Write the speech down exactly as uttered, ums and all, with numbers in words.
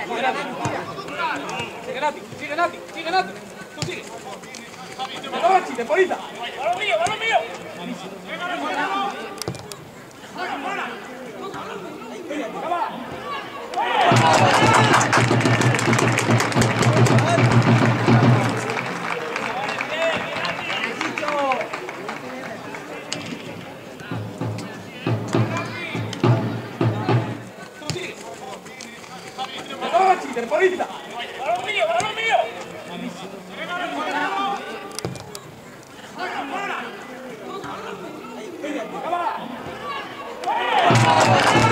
Sigue Nati, sigue Nati, sigue Nati. Tú sigue. ¡Me toca chiste, polita! ¡Balón mío, balón mío! ¡Polita! ¡Balón mío, balón mío! ¡Cámara!